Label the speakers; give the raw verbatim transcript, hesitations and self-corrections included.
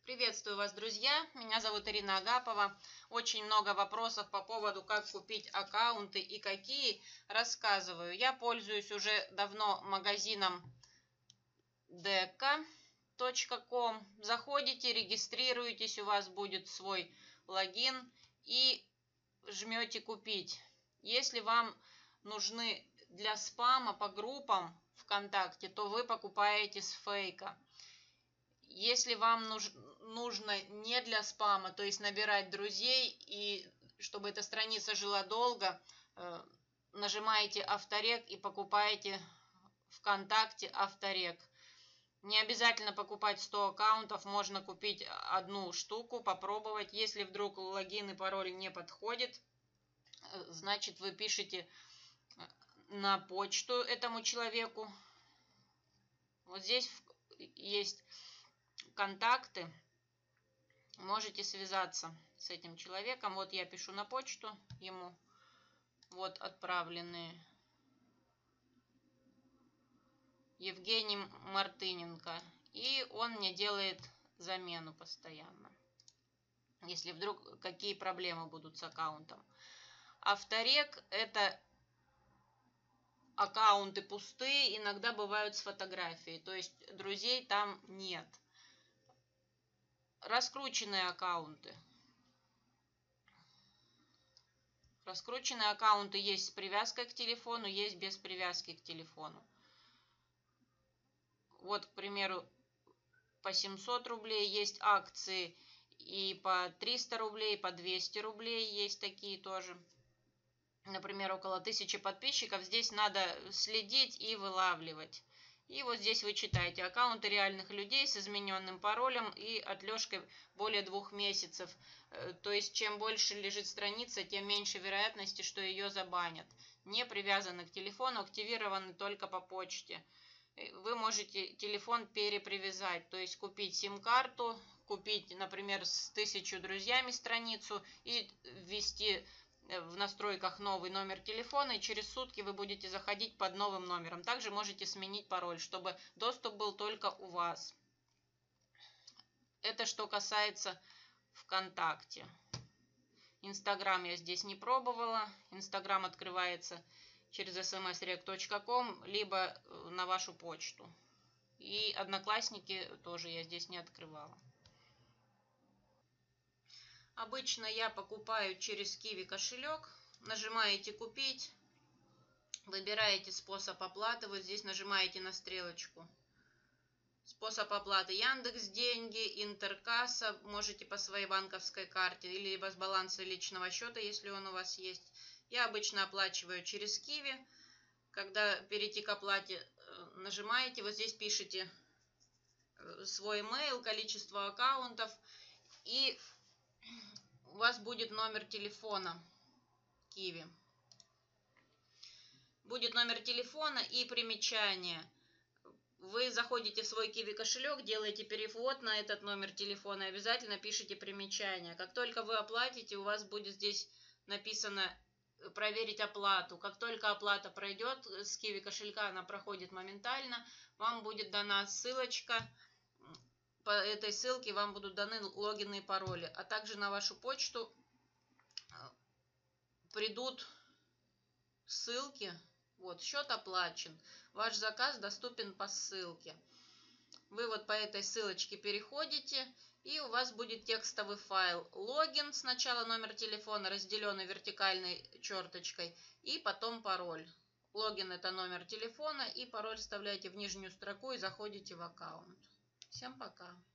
Speaker 1: Приветствую вас, друзья! Меня зовут Ирина Агапова. Очень много вопросов по поводу, как купить аккаунты и какие, рассказываю. Я пользуюсь уже давно магазином дека точка ком. Заходите, регистрируетесь, у вас будет свой логин и жмете «Купить». Если вам нужны для спама по группам ВКонтакте, то вы покупаете с фейка. Если вам нужно не для спама, то есть набирать друзей, и чтобы эта страница жила долго, нажимаете авторек и покупаете ВКонтакте авторек. Не обязательно покупать сто аккаунтов, можно купить одну штуку, попробовать. Если вдруг логин и пароль не подходит, значит вы пишете на почту этому человеку. Вот здесь есть контакты, можете связаться с этим человеком. Вот я пишу на почту ему, вот отправленные. Евгений Мартыненко. И он мне делает замену постоянно, если вдруг какие проблемы будут с аккаунтом. Авторек — это аккаунты пустые, иногда бывают с фотографией, то есть друзей там нет. Раскрученные аккаунты. Раскрученные аккаунты есть с привязкой к телефону, есть без привязки к телефону. Вот, к примеру, по семьсот рублей есть акции, и по триста рублей, по двести рублей есть такие тоже. Например, около тысячи подписчиков. Здесь надо следить и вылавливать. И вот здесь вы читаете: аккаунты реальных людей с измененным паролем и отлежкой более двух месяцев. То есть, чем больше лежит страница, тем меньше вероятности, что ее забанят. Не привязаны к телефону, активированы только по почте. Вы можете телефон перепривязать, то есть купить сим-карту, купить, например, с тысячу друзьями страницу и ввести в настройках новый номер телефона, и через сутки вы будете заходить под новым номером. Также можете сменить пароль, чтобы доступ был только у вас. Это что касается ВКонтакте. Инстаграм я здесь не пробовала. Инстаграм открывается через эс эм эс рек точка ком, либо на вашу почту. И Одноклассники тоже я здесь не открывала. Обычно я покупаю через Киви кошелек. Нажимаете «Купить», выбираете способ оплаты. Вот здесь нажимаете на стрелочку. Способ оплаты: Яндекс.Деньги, Интеркасса, можете по своей банковской карте, либо с баланса личного счета, если он у вас есть. Я обычно оплачиваю через Киви. Когда перейти к оплате, нажимаете, вот здесь пишите свой имейл, количество аккаунтов, и у вас будет номер телефона Киви. Будет номер телефона и примечание. Вы заходите в свой Киви кошелек, делаете перевод на этот номер телефона и обязательно пишите примечание. Как только вы оплатите, у вас будет здесь написано «Проверить оплату». Как только оплата пройдет с Киви кошелька, она проходит моментально, вам будет дана ссылочка. По этой ссылке вам будут даны логины и пароли, а также на вашу почту придут ссылки. Вот, счет оплачен, ваш заказ доступен по ссылке. Вы вот по этой ссылочке переходите, и у вас будет текстовый файл. Логин, сначала номер телефона, разделенный вертикальной черточкой, и потом пароль. Логин — это номер телефона, и пароль вставляете в нижнюю строку и заходите в аккаунт. Всем пока!